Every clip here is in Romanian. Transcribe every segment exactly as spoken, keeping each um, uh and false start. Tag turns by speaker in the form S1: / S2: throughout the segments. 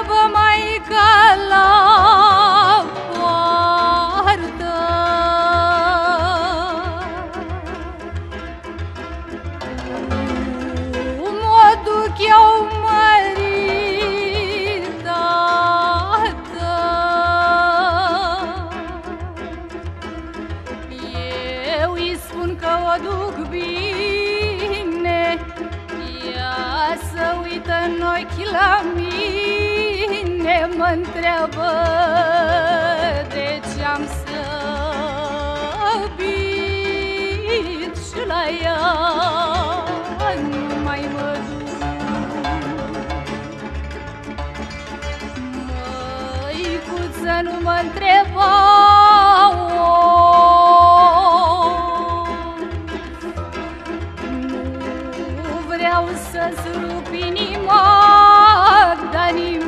S1: întreabă maica la poartă, cum o duc eu măritată? Eu îi spun că o duc bine, ea să uită în ochi la mine, mă-ntreabă de ce-am slăbit și la ea nu mai mă duc. Măicuță, nu mă întreba, nu vreau să-ți rup inima, dar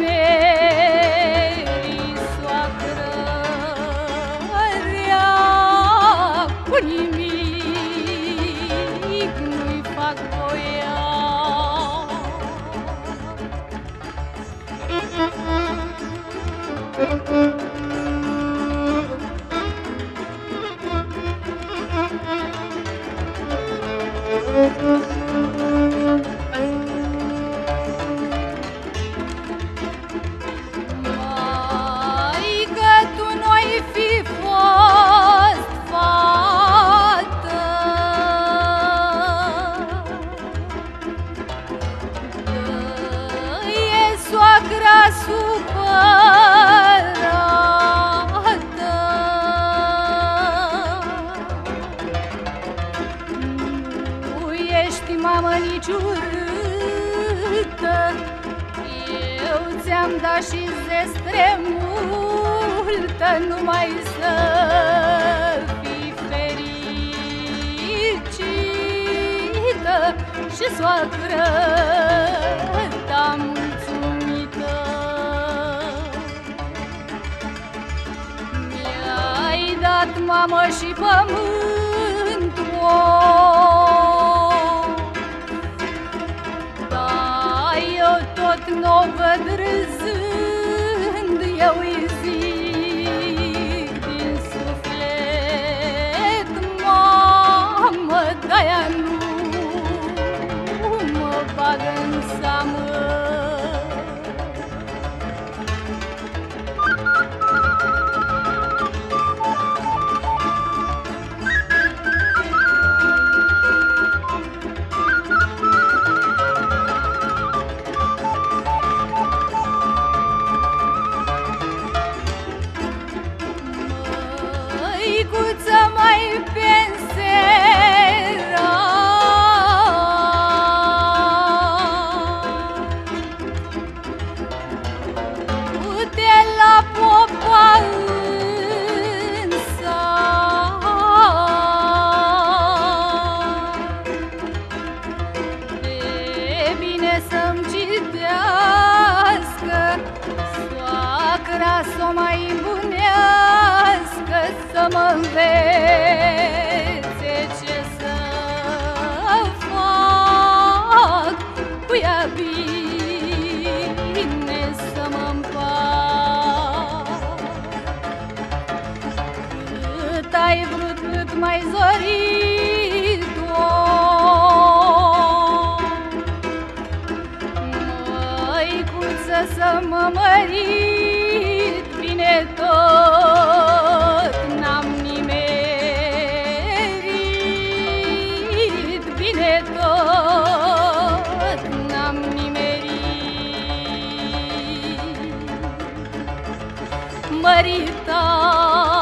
S1: nimeni, soacră rea, cu nimic nu-i fac voia. Maică, tu n-ai fi fost fată, e soacra supărată. Nu ești mamă nici urâtă, eu ți-am dat și zestre multă, numai să fii fericită și soacră ta mulțumită. Mi-ai dat, mamă, și pământul, dar eu tot n-o văd râzând, eu îi zic din suflet, mamă, de-aia nu mă bagă în seamă. Măicuță, mai pensera, du-te la popa în sat, e bine să-mi citească soacra, s-o mai bunească, să mă învețe ce să fac cu ea bine, să mă împac. Cât ai vrut, cât mai zorit-o, măicuță, să mă mărit bine tot, n-am nimerit bine tot, n-am nimerit. Mărita